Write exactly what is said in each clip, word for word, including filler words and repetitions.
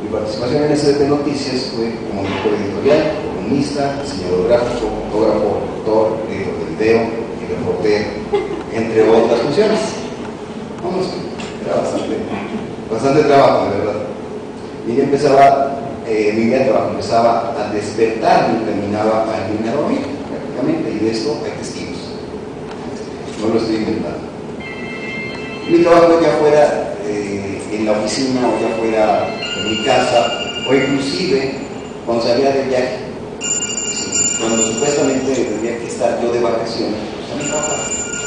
Mi participación en S D P Noticias fue como director editorial, columnista, diseñador gráfico, fotógrafo, autor, editor de video y reportero, entre otras funciones. Vamos, era bastante, bastante trabajo, de verdad. Y ya empezaba, eh, mi día de trabajo empezaba a despertar y terminaba a irme a dormir, prácticamente, y de esto hay testigos. No lo estoy inventando. Mi trabajo ya fuera eh, en la oficina o ya fuera en mi casa, o inclusive cuando salía de viaje, sí, cuando supuestamente tendría que estar yo de vacaciones, pues también trabajaba.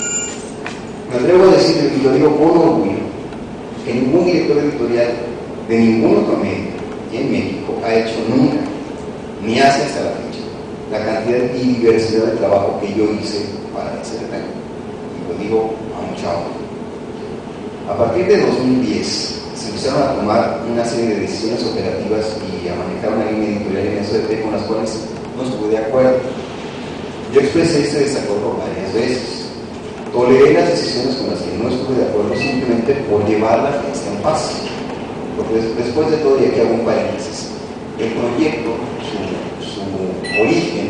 Me atrevo a decir, y lo digo con orgullo, que ningún director editorial de ningún otro medio en México ha hecho nunca, ni hace hasta la fecha, la cantidad y diversidad de trabajo que yo hice para S D P. Y lo digo a mucha honra. A partir de dos mil diez se empezaron a tomar una serie de decisiones operativas y a manejar una línea editorial en S D P con las cuales no estuve de acuerdo. Yo expresé este desacuerdo varias veces. Toleré las decisiones con las que no estuve de acuerdo simplemente por llevar la fiesta en paz. Porque después de todo, y aquí hago un paréntesis, el proyecto, su, su origen,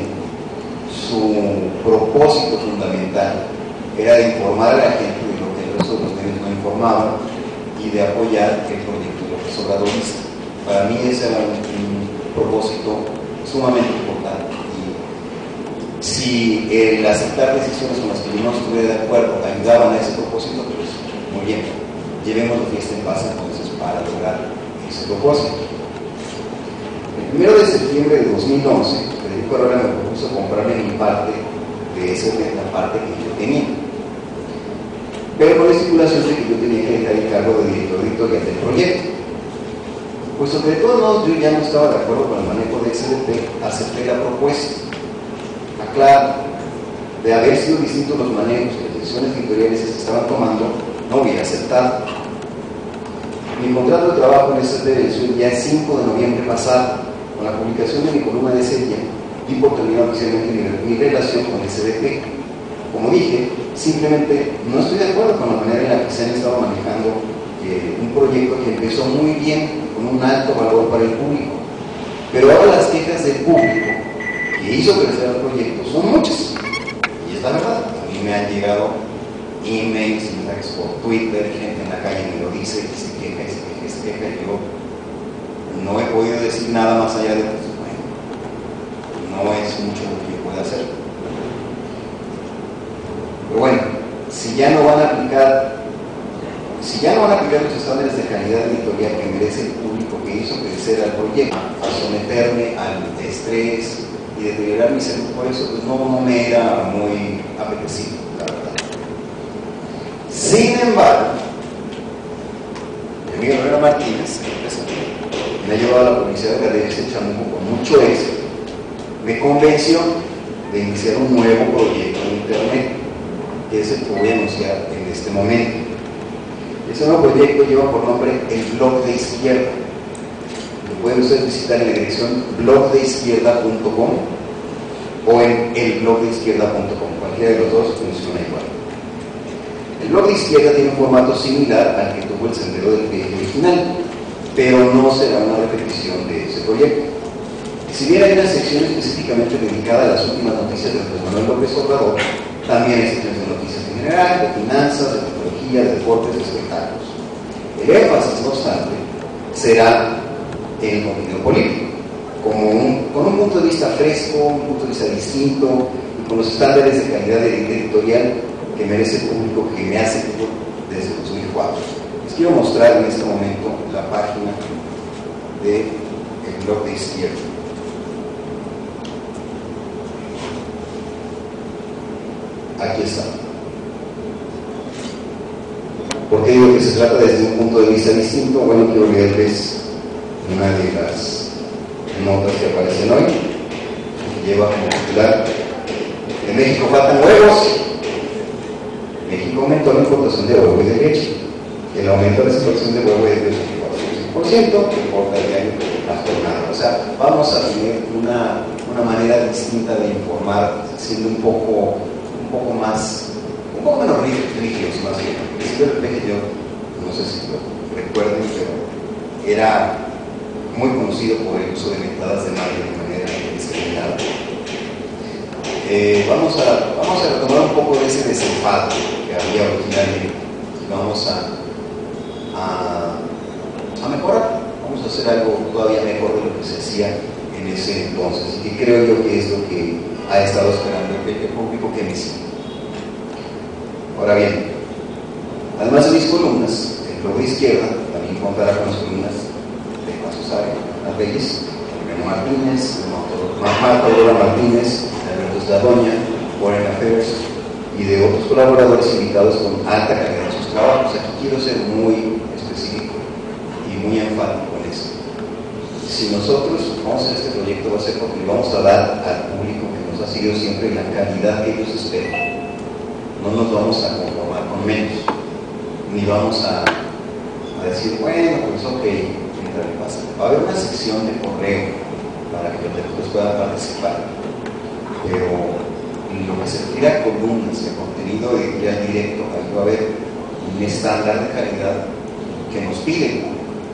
su propósito fundamental era de informar a la gente de lo que el resto de los medios no informaban y de apoyar el proyecto López Obradorista. Para mí ese era un, un propósito sumamente importante. Y si el aceptar decisiones con las que yo no estuviera de acuerdo ayudaban a ese propósito, pues muy bien, llevemos la fiesta en paz entonces para lograr ese propósito. El primero de septiembre de dos mil once, Federico Herrera me propuso comprarme mi parte de esa la parte que yo tenía, pero con la estipulación de que yo tenía que dejar el cargo de director editorial del proyecto. Puesto que de todos modos yo ya no estaba de acuerdo con el manejo de S D P, acepté la propuesta. Aclaro, de haber sido distintos los manejos y las decisiones editoriales que se estaban tomando, no hubiera aceptado. Mi contrato de trabajo en S D P venció ya el cinco de noviembre pasado. Con la publicación de mi columna de ese día, di por terminado oficialmente mi, mi relación con S D P. Como dije, simplemente no estoy de acuerdo con la manera en la que se han estado manejando eh, un proyecto que empezó muy bien, con un alto valor para el público. Pero ahora las quejas del público que hizo crecer el proyecto son muchas. Y es la verdad. A mí me han llegado emails, mensajes por Twitter, gente en la calle me lo dice, que se queja, y se queja, y se queja. Y yo no he podido decir nada más allá de que bueno, no es mucho lo que yo pueda hacer. Pero bueno, si ya no van a aplicar, si ya no van a aplicar los estándares de calidad editorial que merece el público que hizo crecer al proyecto, a someterme al estrés y deteriorar mi salud por eso, pues no, no me era muy apetecible, la verdad. Sin embargo, mi amigo Herrera Martínez, que me ha llevado a la publicidad de Galerías de Chamuco con mucho éxito, me convenció de iniciar un nuevo proyecto en internet, que es el que voy a anunciar en este momento. Ese nuevo proyecto lleva por nombre El Blog de Izquierda. Lo pueden ustedes visitar en la dirección blog de izquierda punto com o en el blog de izquierda punto com. Cualquiera de los dos funciona igual. El Blog de Izquierda tiene un formato similar al que tuvo el Sendero del Pie original, pero no será una repetición de ese proyecto. Si bien hay una sección específicamente dedicada a las últimas noticias de Andrés Manuel López Obrador, también hay secciones de noticias en general, de finanzas, de tecnología, de deportes, de espectáculos. El énfasis, no obstante, será en el contenido político, como un, con un punto de vista fresco, un punto de vista distinto, y con los estándares de calidad editorial que merece el público que me hace desde dos mil cuatro. Les quiero mostrar en este momento la página del Blog de Izquierda. Aquí está. ¿Por qué digo que se trata desde un punto de vista distinto? Bueno, quiero leerles una de las notas que aparecen hoy, que lleva como titular: en México faltan huevos. México aumentó la importación de huevo y de leche. El aumento de la exportación de huevo es del ochenta y cinco por ciento, que importa el diario La Jornada. O sea, vamos a tener una, una manera distinta de informar, siendo un poco un poco más, un poco menos rígidos, más bien. El sitio del P G, yo no sé si lo recuerden, pero era muy conocido por el uso de mentadas de madre de manera indiscriminada. Eh, vamos, a, vamos a retomar un poco de ese desenfado que había originalmente y vamos a, a, a mejorar, vamos a hacer algo todavía mejor de lo que se hacía en ese entonces, y que creo yo que es lo que ha estado esperando el público que me sigue. Ahora bien, además de mis columnas, el blog de izquierda también contará con las columnas de Juan Susare, Las Reyes, Reno Martínez, Marta Aurora Martínez, Alberto Esdadoña, Foreign Affairs y de otros colaboradores invitados con alta calidad en sus trabajos. Aquí quiero ser muy específico y muy enfático en esto. Si nosotros vamos a hacer este proyecto, va a ser porque le vamos a dar al público que nos ha seguido siempre la calidad que ellos esperan. No nos vamos a conformar con menos, ni vamos a, a decir, bueno, pues ok, mientras le pasa. Va a haber una sección de correo para que los lectores puedan participar, pero en lo que se refiere a columnas de contenido editorial directo, ahí va a haber un estándar de calidad que nos piden.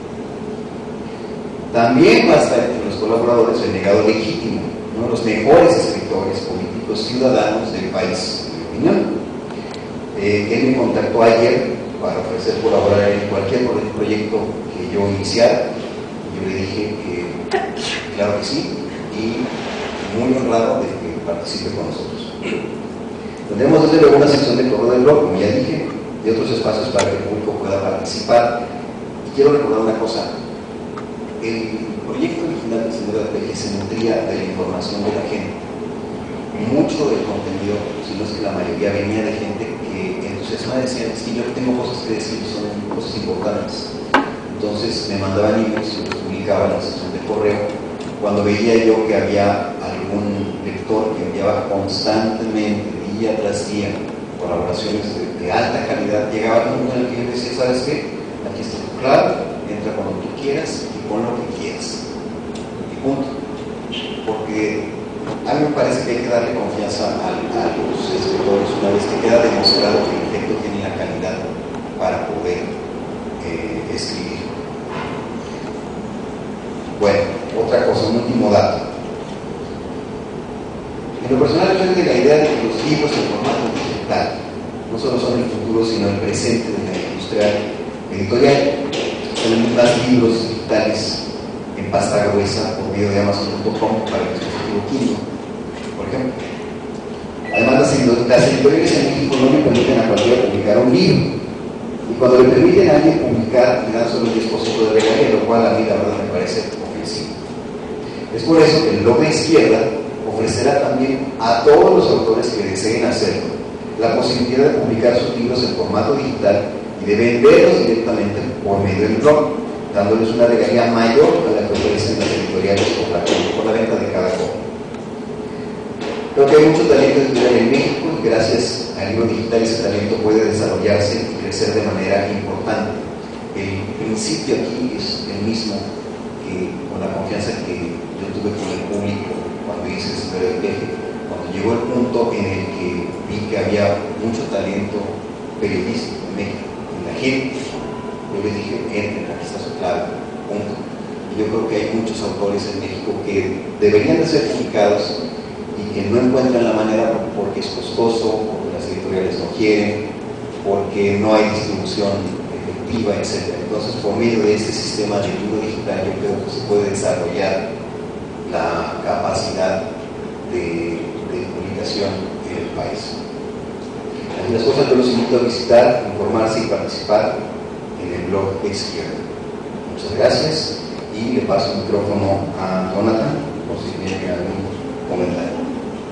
También va a estar entre los colaboradores el legado legítimo, uno de los mejores escritores políticos ciudadanos del país, en mi opinión. Eh, él me contactó ayer para ofrecer colaborar en cualquier proyecto que yo iniciara. Yo le dije que claro que sí, y muy honrado de que participe con nosotros. Tendremos desde luego una sección de correo del blog, como ya dije, de otros espacios para que el público pueda participar. Y quiero recordar una cosa: el proyecto original del Sendero del Peje se nutría de la información de la gente. Mucho del contenido, si no es que la mayoría, venía de gente que entusiasmada decía, es que yo tengo cosas que decir, son cosas importantes. Entonces me mandaban emails y los publicaba en la sección de correo. Cuando veía yo que había algún lector que enviaba constantemente, día tras día, colaboraciones de, de alta calidad, llegaba un momento en el que yo decía, ¿sabes qué? Aquí está tu clave, entra cuando tú quieras y pon lo que quieras. Y punto. Porque a mí me parece que hay que darle confianza a, a los escritores una vez que queda demostrado que el texto tiene la calidad para poder eh, escribir. Bueno, otra cosa, un último dato. En lo personal, yo soy de la idea de que los libros en formato digital no solo son el futuro, sino el presente de la industria editorial. Tenemos más libros digitales en pasta gruesa por medio de Amazon punto com para el dispositivo Kindle, por ejemplo. Además, las editoriales en México no le permiten a cualquiera publicar un libro, y cuando le permiten a alguien publicar, le dan solo el diez por ciento de regalía, lo cual a mí la verdad me parece ofensivo. Es por eso que el blog de izquierda ofrecerá también a todos los autores que deseen hacerlo la posibilidad de publicar sus libros en formato digital y de venderlos directamente por medio del blog, dándoles una regalía mayor a la que ofrecen las editoriales por la, por la venta de cada copia. Creo que hay mucho talento editorial en México y gracias al libro digital ese talento puede desarrollarse y crecer de manera importante. El principio aquí es el mismo que con la confianza que yo tuve con el público cuando hice el Sendero del Peje, cuando llegó el punto en el que vi que había mucho talento periodístico en México, en la gente. Yo les dije, entren, aquí está su clave, punto. Y yo creo que hay muchos autores en México que deberían de ser publicados y que no encuentran la manera porque es costoso, porque las editoriales no quieren, porque no hay distribución efectiva, etcétera. Entonces, por medio de este sistema de libro digital, yo creo que se puede desarrollar la capacidad de, de publicación en el país. Así las cosas, yo los invito a visitar, informarse y participar en el blog de izquierda. Muchas gracias y le paso el micrófono a Jonathan por si tiene algún comentario.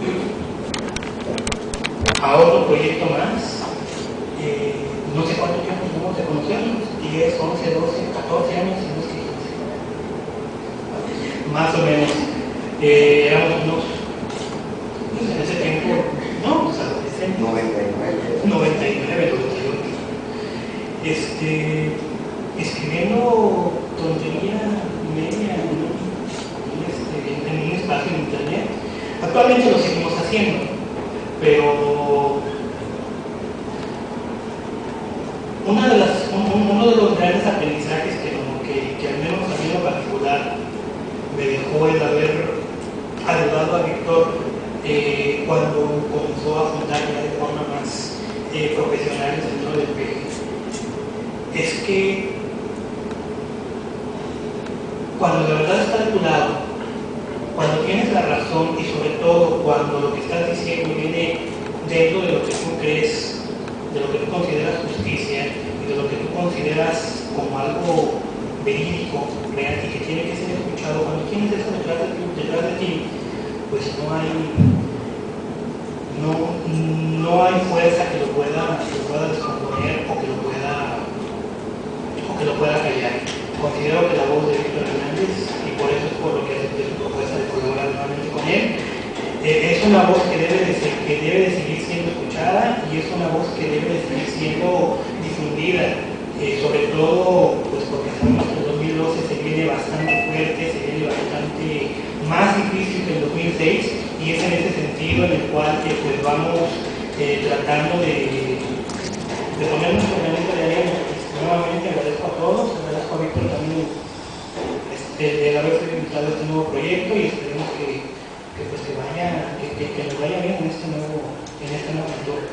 A otro proyecto más, eh, no sé cuánto tiempo tenemos de conocernos, diez, once, doce, catorce años, no sé, más o menos. Eh, éramos unos, pues en ese tiempo, no, pues adolescentes. noventa y nueve. noventa y nueve, noventa y ocho. Este, escribiendo tontería media ¿no? este, en un espacio en internet. Actualmente lo seguimos haciendo, pero una de las, un, uno de los grandes aprendizajes que, como que, que al menos a mí en lo particular yo el haber ayudado a Víctor eh, cuando comenzó a fundar ya de forma más eh, profesional el centro del P G. Es que cuando la verdad está a tu lado, cuando tienes la razón y sobre todo cuando lo que estás diciendo viene dentro de lo que tú crees, de lo que tú consideras justicia y de lo que tú consideras como algo verídico, real y que tiene que ser escuchado, cuando tienes eso detrás de ti, detrás de ti pues no hay no, no hay fuerza que lo pueda, que lo pueda descomponer o que lo pueda o que lo pueda callar. Considero que la voz de Víctor Hernández, y por eso es por lo que acepté su propuesta de colaborar nuevamente con él, eh, es una voz que debe, de ser, que debe de seguir siendo escuchada y es una voz que debe de seguir siendo difundida, eh, sobre todo pues porque sabemos que el dos mil doce se viene bastante fuerte, se viene bastante más difícil que el dos mil seis, y es en ese sentido en el cual eh, pues vamos eh, tratando de, de poner nuestro granito de arena. Nuevamente agradezco a todos, agradezco a Víctor también este, de haberse invitado a este nuevo proyecto y esperemos que, que, pues, que, vaya, que, que, que nos vaya bien en este nuevo, en esta nueva aventura.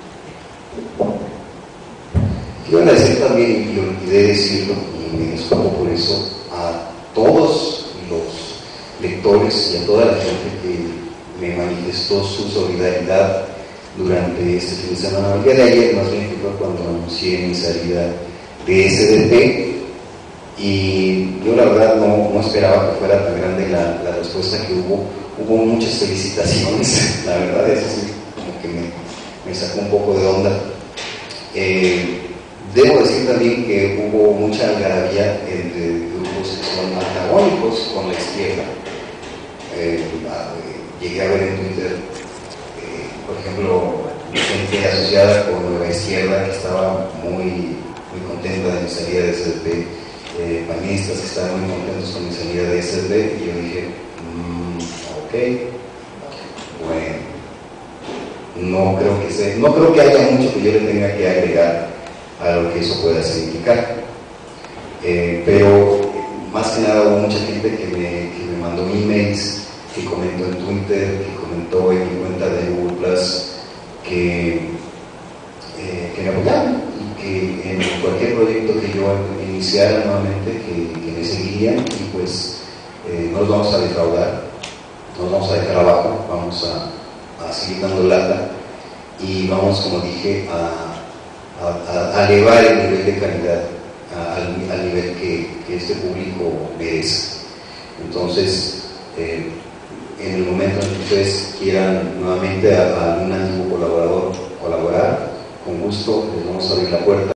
Quiero agradecer también, y olvidé decirlo, y me disculpo por eso, a todos los lectores y a toda la gente que me manifestó su solidaridad durante este fin de semana. El día de ayer, más bien, fue cuando anuncié mi salida de S D P, y yo la verdad no, no esperaba que fuera tan grande la, la respuesta que hubo. Hubo muchas felicitaciones, la verdad, eso sí, como que me, me sacó un poco de onda. Eh, debo decir también que hubo mucha algarabía entre grupos que son antagónicos con la izquierda. Eh, llegué a ver en Twitter, eh, por ejemplo, gente asociada con Nueva Izquierda que estaba muy, muy contenta de mi salida de S D P, eh, panistas que estaban muy contentos con mi salida de S D P, y yo dije, mmm, ok, bueno, no creo que sea, no creo que haya mucho que yo le tenga que agregar a lo que eso pueda significar, eh, pero más que nada hubo mucha gente que me, que me mandó emails, que comentó en Twitter, que comentó en mi cuenta de Google Plus, que, eh, que me apoyaron y que en cualquier proyecto que yo iniciara nuevamente, que, que me seguirían, y pues eh, no los vamos a defraudar, no los vamos a dejar abajo, vamos a, a seguir dando lata y vamos, como dije, a, a, a elevar el nivel de calidad a, al, al nivel que, que este público merece. Entonces, eh, en el momento en que ustedes quieran nuevamente a, a algún antiguo colaborador colaborar, con gusto les vamos a abrir la puerta.